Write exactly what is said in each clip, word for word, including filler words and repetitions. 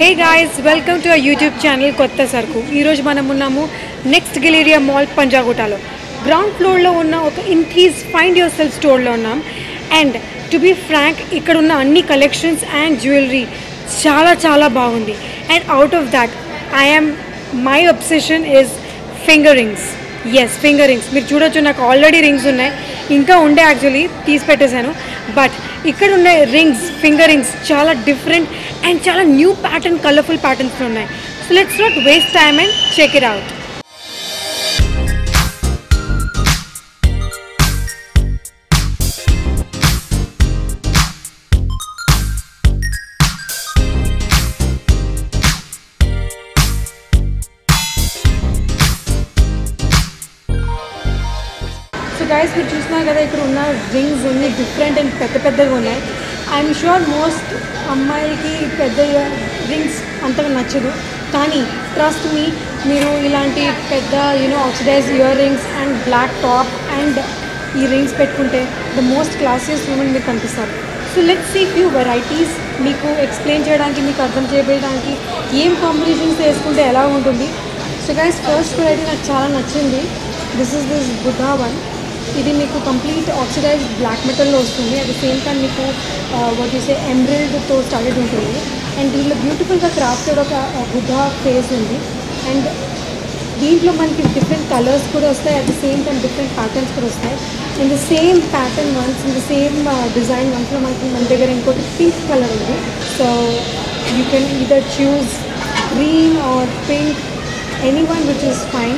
Hey guys, welcome to our YouTube channel Kotta Sarku. Ee roju manam unnamu Next Galleria Mall Panjagutalo. Ground floor lo unna oka Inthis Find Yourself store lo unnam. And to be frank, ikkada unna anni collections and jewelry chala chala baagundi. And out of that, I am my obsession is finger rings. Yes, finger rings. మీరు చూడొచ్చు నాకు already rings ఉన్నాయి, ఇంకా ఉండే actually తీసి పెట్టేశాను. But ఇక్కడ ఉన్న రింగ్స్, ఫింగర్ రింగ్స్ చాలా డిఫరెంట్ అండ్ చాలా న్యూ ప్యాటర్న్, కలర్ఫుల్ ప్యాటర్న్స్లో ఉన్నాయి. So let's not waste time and check it out. Guys మీరు చూస్తున్నారు కదా, ఇక్కడ ఉన్న రింగ్స్ అన్ని డిఫరెంట్ అండ్ పెద్ద పెద్దగా ఉన్నాయి. ఐఎమ్ షూర్ మోస్ట్ అమ్మాయిలకి పెద్ద రింగ్స్ అంతగా నచ్చదు, కానీ ట్రస్ట్ మీ, మీరు ఇలాంటి పెద్ద you know oxidise ear rings and black top and ఈ రింగ్స్ పెట్టుకుంటే ద మోస్ట్ క్లాసియస్ ఉమెన్ మీరు కనిపిస్తారు. So let's see few varieties మీకు ఎక్స్ప్లెయిన్ చేయడానికి, మీకు అర్థం చేయడానికి ఏం కాంబినేషన్స్ వేసుకుంటే ఎలా ఉంటుంది. సో గైస్ ఫస్ట్ వెరైటీ నాకు చాలా నచ్చింది. This is this Buddha one. ఇది మీకు కంప్లీట్ ఆక్సిడైజ్డ్ బ్లాక్ మెటల్లో వస్తుంది. అట్ ద సేమ్ టైం మీకు వాట్ యూసే ఎమరల్డ్తో స్టార్టెడ్ ఉంటుంది. అండ్ దీంట్లో బ్యూటిఫుల్గా క్రాఫ్టెడ్ ఒక బుద్ధా ఫేస్ ఉంది. అండ్ దీంట్లో మనకి డిఫరెంట్ కలర్స్ కూడా వస్తాయి, at the same time different patterns కూడా వస్తాయి. In the same pattern ones, in the same design వన్స్లో మనకి మన దగ్గర ఇంకోటి పింక్ కలర్ ఉంది. So you can either choose green or pink, any one which is fine.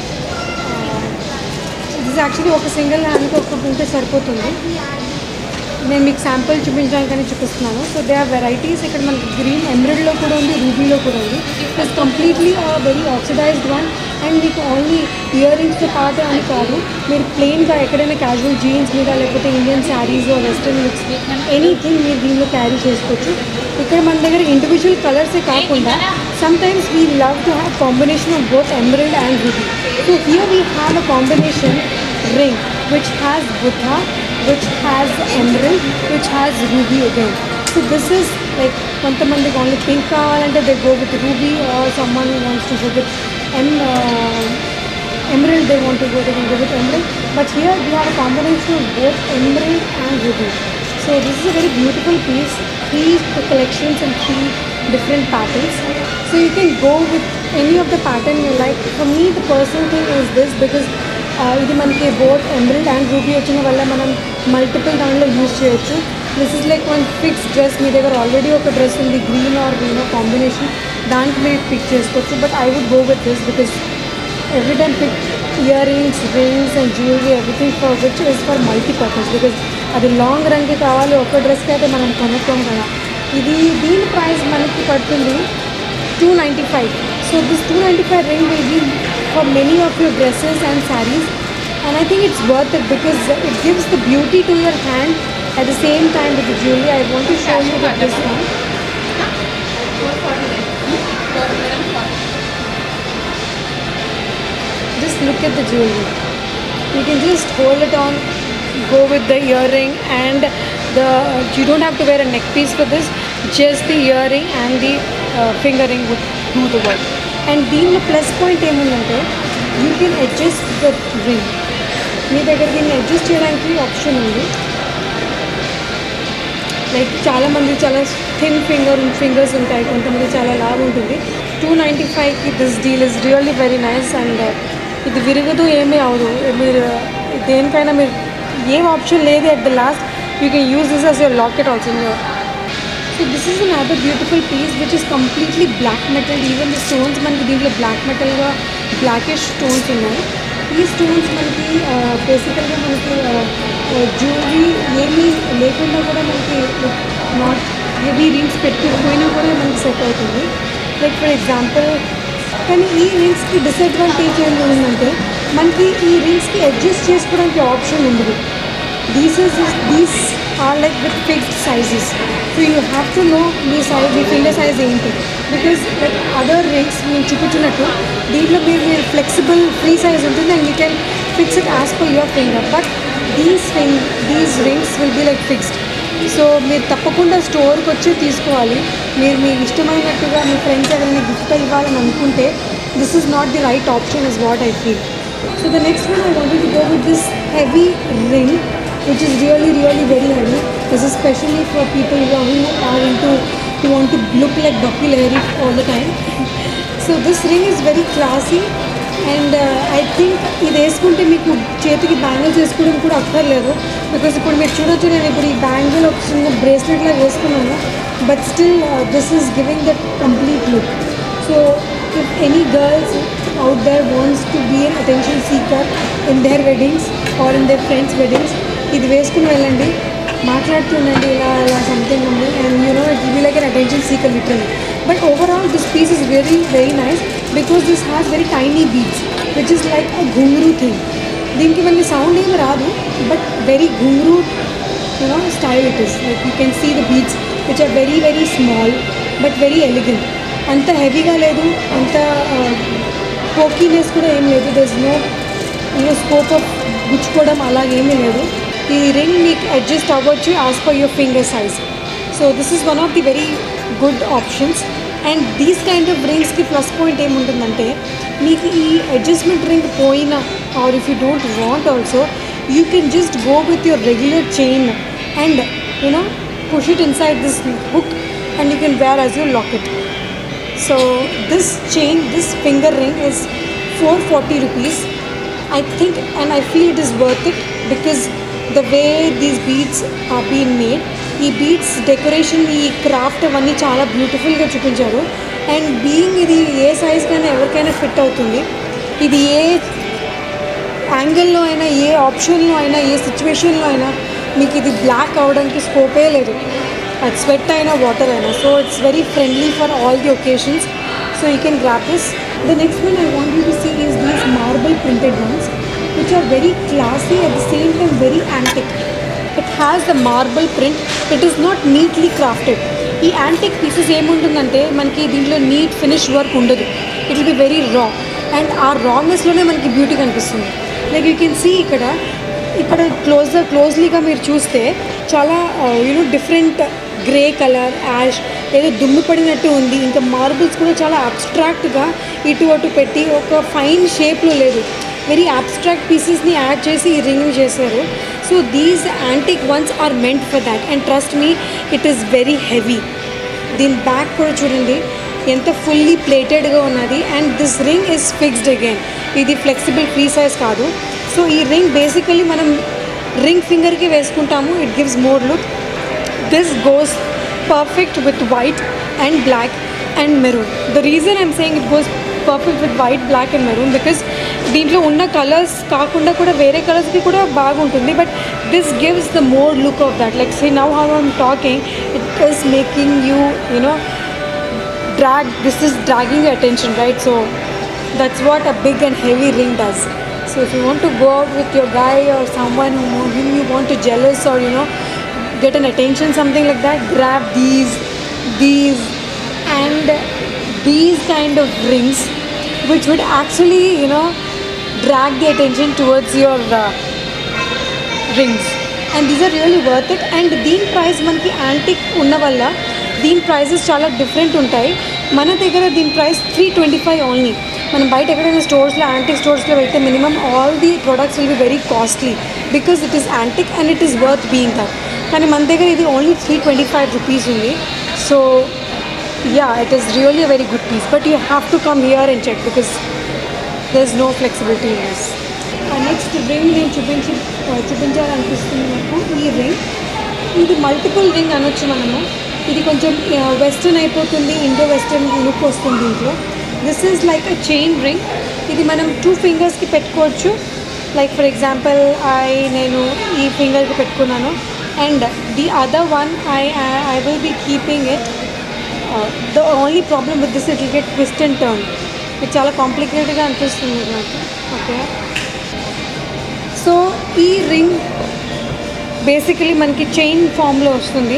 This actually ఒక single హ్యాండ్కి ఒకటి ఉంటే సరిపోతుంది. నేను మీకు శాంపుల్ చూపించడానికని చూపిస్తున్నాను. So they are varieties. ఇక్కడ మనకి గ్రీన్ ఎమరల్డ్లో కూడా ఉంది, రూబీలో కూడా ఉంది. It's completely very oxidised one. And మీకు ఓన్లీ ఇయర్ రింగ్స్తో పాటు అని కాదు, మీరు ప్లెయిన్గా ఎక్కడైనా క్యాజువల్ జీన్స్ మీద లేకపోతే Indian saris western looks anything మీరు దీనిలో క్యారీ చేసుకోవచ్చు. ఇక్కడ మన దగ్గర ఇండివిజువల్ కలర్సే కాకుండా sometimes we love to have combination of both emerald and ruby. So here we have a combination ring which has Buddha, which has emerald, which has ruby again. So this is like kontamandi only pink kavalante they go with ruby, or someone who wants to go with em uh, emerald, they want to go they can go with emerald. But here we have a combination of both emerald and ruby. So this is a very beautiful piece. Three collections and three different patterns. So you can go with any of the pattern you like. For me the personal thing is this, because ఇది మనకి both emerald and ruby వచ్చిన వల్ల మనం multiple దానిలో use చేయొచ్చు. This is like one fix dress. మీ దగ్గర already ఒక డ్రెస్ ఉంది గ్రీన్ ఆర్ గ్రీన్ కాంబినేషన్, దానికి మీరు పిక్ చేసుకోవచ్చు. But I would go with this because every time pick ear rings, rings and jewellery everything for which is for multipurpose. Because అది long రన్కి కావాలి, ఒక డ్రెస్కి అయితే మనం కొనుక్కోం కదా. ఇది దీని ప్రైస్ మనకి పడుతుంది two ninety five. So this two ninety five ring will be for many of your dresses and sarees, and I think it's worth it because it gives the beauty to your hand at the same time with the jewelry. I want to show you with this one. Just look at the jewelry. You can just hold it on, go with the earring, and the you don't have to wear a neck piece for this. Just the earring and the uh, finger ring would do the work. And దీనిలో plus point ఏముందంటే you can adjust the ring. మీ దగ్గర దీన్ని adjust చేయడానికి option ఉంది. Like చాలామంది చాలా thin finger fingers ఉంటాయి, కొంతమంది చాలా లావు ఉంటుంది. టూ నైంటీ ఫైవ్కి this deal is really very nice. And ఇది విరగదు, ఏమీ అవదు. మీరు దేనికైనా మీరు ఏం ఆప్షన్ లేదు. At the last you can use this as your locket also in your. So this is another beautiful piece which is completely black metal. Even the stones మనకి దీంట్లో బ్లాక్ మెటల్గా బ్లాకిష్ స్టోన్స్ ఉన్నాయి. ఈ stones మనకి బేసికల్గా మనకి jewellery ఏమీ లేకుండా కూడా మనకి నాట్ హెవీ రింగ్స్ పెట్టుకుపోయినా కూడా మనకి సెట్ అవుతుంది. లైక్ ఫర్ ఎగ్జాంపుల్, కానీ ఈ రింగ్స్కి డిసడ్వాంటేజ్ ఏమి ఉందంటే మనకి ఈ రింగ్స్కి అడ్జస్ట్ చేసుకోవడానికి ఆప్షన్ ఉండదు. These is these are like with fixed sizes, so you have to know మీ size, మీ finger size ఏంటి. Because like other rings నేను చూపించినట్టు దీంట్లో మీరు మీరు ఫ్లెక్సిబుల్ ఫ్రీ సైజ్ ఉంటుంది and you can fix it as per your finger. But these ring these rings will be like fixed. So మీరు తప్పకుండా స్టోర్కి వచ్చి తీసుకోవాలి. మీరు మీకు ఇష్టమైనట్టుగా మీ ఫ్రెండ్స్ ఎవరైనా గిఫ్ట్ ఇవ్వాలని అనుకుంటే this is not the right option is what I feel. So the next one I wanted to go with this heavy ring which is really really very heavy. This is especially for people who are, who are into who want to look like Dappi Lahiri all the time. So this ring is very classy and uh, I think ఇది వేసుకుంటే మీకు చేతికి bangles వేసుకోవడం కూడా అక్కర్లేదు. Because ఇప్పుడు మీరు చూడొచ్చు, నేను ఇప్పుడు ఈ బ్యాంగిల్ ఒక చిన్న బ్రేస్లెట్ లాగా వేసుకున్నాను, but still this is giving that complete look. So if any girls out there wants to be an attention seeker in their weddings or in their friends weddings, ఇది వేసుకుని వెళ్ళండి, మాట్లాడుతుండండి ఇలా ఇలా సంథింగ్ ఉంది, and you know it will be like an attention seeker literally. But overall this piece is very very nice because this has very tiny beads which is like a Ghungroo thing. దీనికి మళ్ళీ sound ఏమి రాదు, but very ghungroo you know style it is. Like you can see the beads which are very very small but very elegant. అంత హెవీగా లేదు, అంత pokiness కూడా ఏం లేదు. There is no you know scope of గుచ్చుకోవడం అలాగేమీ లేదు. ఈ రింగ్ మీకు అడ్జస్ట్ అవ్వచ్చు as per your finger size. So this is one of the very good options. And these kind of రింగ్స్కి ప్లస్ పాయింట్ ఏముంటుందంటే, మీకు ఈ అడ్జస్ట్మెంట్ రింగ్ పోయినా or if you don't want also, you can just go with your regular chain and you know push it inside this hook and you can wear as you lock it. So this chain, this finger ring is four forty rupees I think, and I feel it is worth it because the way these beads are being made, ఈ beads decoration, ఈ craft అవన్నీ చాలా బ్యూటిఫుల్గా చూపించారు. And being ఇది ఏ సైజ్కైనా ఎవరికైనా fit అవుతుంది. ఇది ఏ యాంగిల్లో అయినా, ఏ ఆప్షన్లో అయినా, ఏ సిచ్యువేషన్లో అయినా మీకు ఇది బ్లాక్ అవడానికి స్కోపే లేదు, అది స్వెట్ అయినా వాటర్ అయినా. So it's very friendly for all the occasions. So you can grab this. The next one I want you to see is these marble printed ones, which are very classy at the same time very antique. It has the marble print. It is not neatly crafted. ఈ antique pieces ఏముంటుందంటే మనకి దీంట్లో neat finish work ఉండదు. It will be very raw, and ఆ రానెస్లోనే మనకి beauty కనిపిస్తుంది. Like you can see ఇక్కడ ఇక్కడ క్లోజ్ క్లోజ్లీగా మీరు చూస్తే చాలా you know different grey colour, ash, ఏదో దుమ్ము పడినట్టు ఉంది. ఇంకా మార్బుల్స్ కూడా చాలా అబ్స్ట్రాక్ట్గా ఇటు అటు పెట్టి ఒక ఫైన్ షేప్లో లేదు, వెరీ అబ్స్ట్రాక్ట్ పీసెస్ని యాడ్ చేసి ఈ రింగ్ చేశారు. So these antique ones are meant for that. And trust me, it is very heavy. దీని బ్యాక్ కూడా చూడండి ఎంత ఫుల్లీ ప్లేటెడ్గా ఉన్నది. And this ring is fixed again, ఇది ఫ్లెక్సిబుల్ ఫ్రీ సైజ్ కాదు. సో ఈ రింగ్ బేసికలీ మనం రింగ్ ఫింగర్కి వేసుకుంటాము, it gives more look. This goes perfect with white and black and maroon. The reason I'm saying it goes perfect with white, black and maroon because దీంట్లో ఉన్న colours కాకుండా కూడా వేరే కలర్స్కి కూడా బాగుంటుంది. But this gives the more look of that. Like see now how I'm talking, it is making you you know drag. This is dragging your attention, right? So that's what a big and heavy ring does. So if you want to go out with your guy or someone whom you want to jealous or you know get an attention, something like that, grab these these and these kind of rings which would actually you know drag the attention towards your uh, rings, and these are really worth it. And దీని price మనకి antique ఉన్న వల్ల దీని prices చాలా different ఉంటాయి. మన దగ్గర దీని price three twenty five only. మనం బయట ఎక్కడైనా స్టోర్స్లో యాంటిక్ స్టోర్స్లో వెళ్తే minimum all the products will be very costly because it is antique and it is worth being that. కానీ మన దగ్గర ఇది only three twenty five rupees ఉంది. So yeah, it is really a very good piece, but you have to come here and check because there is no flexibility in this. Next ring నేను చూపించి చూపించాలనిపిస్తుంది నాకు. ఈ ring ఇది multiple ring అనొచ్చు మనము. ఇది కొంచెం వెస్టర్న్ అయిపోతుంది, ఇండో వెస్టర్న్ లుక్ వస్తుంది దీంట్లో. This is like a chain ring. ఇది మనం టూ ఫింగర్స్కి పెట్టుకోవచ్చు. లైక్ ఫర్ ఎగ్జాంపుల్ ఐ నేను ఈ ఫింగర్కి పెట్టుకున్నాను and the other one I I will be keeping it. The only problem with this it will get twist and turn. ఇది చాలా కాంప్లికేటెడ్గా అనిపిస్తుంది నాకు. ఓకే, సో ఈ రింగ్ బేసికలీ మనకి చైన్ ఫామ్లో వస్తుంది.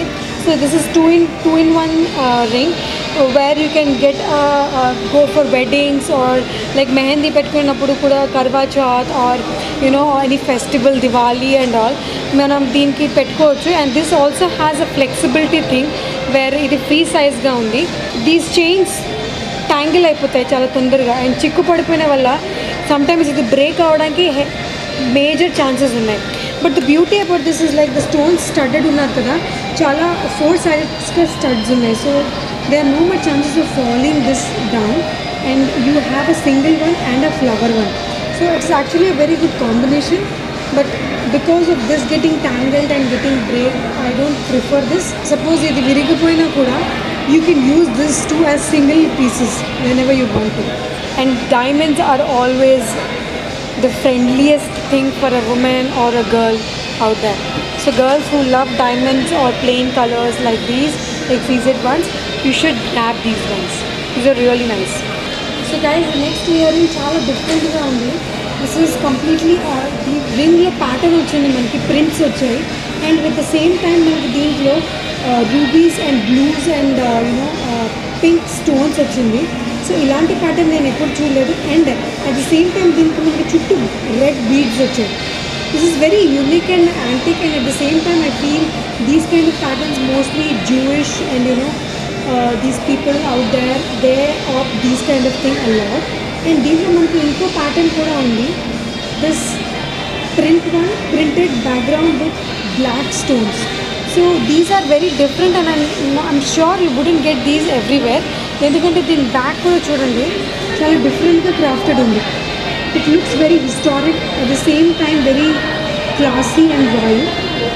So this is two in two in one uh, ring, uh, where you can get uh, uh, go for weddings or like mehendi పెట్టుకున్నప్పుడు కూడా karwa chauth or you know any festival Diwali and all మనం దీనికి పెట్టుకోవచ్చు. And this also has a flexibility thing where ఇది free సైజ్గా ఉంది. These chains tangle అయిపోతాయి చాలా తొందరగా అండ్ చిక్కు పడిపోయిన వల్ల సమ్టైమ్స్ ఇది బ్రేక్ అవ్వడానికి మేజర్ ఛాన్సెస్ ఉన్నాయి. But the beauty about this is like the stones studded ఉన్నారు కదా, చాలా ఫోర్ సైడ్స్గా స్టడ్స్ ఉన్నాయి. So they are no much chances of falling this down and you have a single one and a flower one. So it's actually a very good combination. But because of this getting tangled and getting break I don't prefer this. Suppose ఇది విరిగిపోయినా కూడా you can use this too as single pieces whenever you want to. And diamonds are always the friendliest thing for a woman or a girl out there. So girls who love diamonds or plain colors like these, like fused ones, you should grab these ones. These are really nice. So guys, the next earring chala different ga undi. This is completely uh, the ring lo pattern ochindi manaki, prints vachayi, and with the same time manaki deentlo uh, rubies and blues and uh, you know uh, pink stones వచ్చింది. So ఇలాంటి pattern నేను ఎప్పుడు చూడలేదు. And at the same time దీనికి మనకి చుట్టూ red beads వచ్చాయి. This is very unique and antique. And at the same time I feel these kind of patterns mostly Jewish and you know these people out there they of these kind of thing a lot. And దీంట్లో మనకి ఇంకో pattern కూడా ఉంది. This print one printed background with black stones. So these are very different and I'm, I'm sure you wouldn't get these everywhere. ఎందుకంటే దీని back కూడా చూడండి చాలా డిఫరెంట్గా క్రాఫ్టెడ్ ఉంది. It looks very historic at the same time very classy and royal.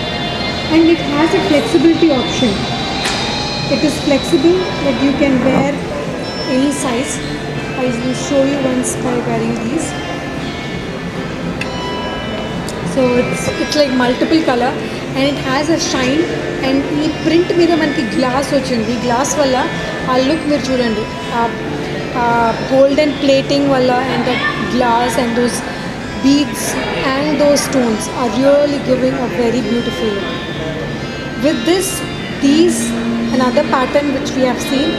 And it has a flexibility option. It is flexible that you can wear any size. I will show you ones by wearing these. So it's it's like multiple colour and it has a shine. and ఈ print మీద మనకి glass వచ్చింది. Glass వల్ల ఆ look మీరు చూడండి, golden plating వల్ల and that glass and those beads and those stones are really giving a very beautiful look. With this these another pattern which we have seen.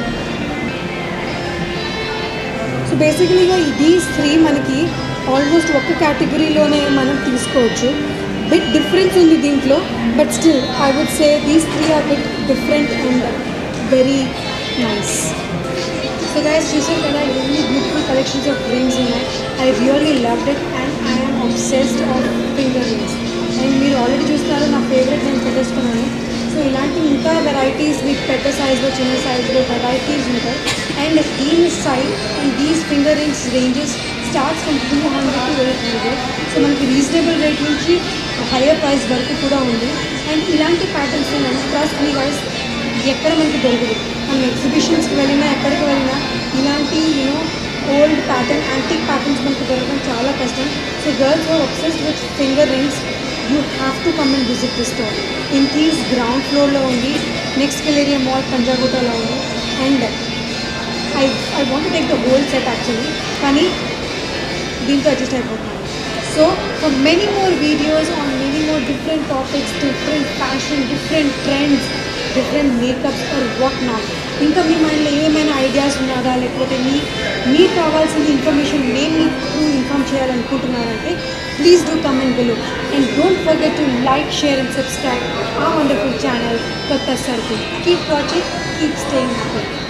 So బేసికలీగా these three మనకి almost ఒక కేటగిరీలోనే మనం తీసుకోవచ్చు. Bit difference ఉంది దీంట్లో, but still I would say these three are bit different and very nice. So guys చూసారు కదా, ఎన్ని బ్యూటిఫుల్ కలెక్షన్స్ ఆఫ్ రింగ్స్ ఉన్నాయి. I really loved it and I'm obsessed of finger rings. అండ్ మీరు already చూస్తున్నారు నా ఫేవరెట్ నేను తెలుసుకున్నాను. సో ఇలాంటి ఇంకా వెరైటీస్ మీకు పెద్ద సైజ్లో చిన్న సైజ్లో వెరైటీస్ ఉంటాయి. And these size and these finger rings ranges starts from two hundred to eight hundred. So మనకి రీజనబుల్ రేట్ నుంచి హయ్యర్ ప్రైస్ వరకు కూడా ఉంది. అండ్ ఇలాంటి ప్యాటర్న్స్ నేను ట్రస్ట్ మీ గైస్ ఎక్కడ మనకి దొరకదు. మనం ఎగ్జిబిషన్స్కి వెళ్ళినా ఎక్కడికి వెళ్ళినా ఇలాంటి you know old pattern antique patterns మనకు దొరకడం చాలా కష్టం. So girls are obsessed with finger rings, you have to come and visit this store. Increase ground ఫ్లోర్లో ఉంది, నెక్స్ట్ కెలేరియా మాల్ పంజాగుట్టలో ఉంది. And I I want take the whole set actually, కానీ దీంతో అడ్జస్ట్ అయిపోతున్నాను. So for many more videos on many more different topics, different fashion, different trends, different makeups or what not, ఇంకా మీ మైండ్లో ఏమైనా ideas ఉన్నారా, లేకపోతే మీ మీకు కావాల్సిన ఇన్ఫర్మేషన్ మేము మీకు ఇన్ఫార్మ్ చేయాలనుకుంటున్నారంటే please do comment below. And don't forget to like, share and subscribe our wonderful channel కొత్త సరుకు. Keep watching, keep staying happy.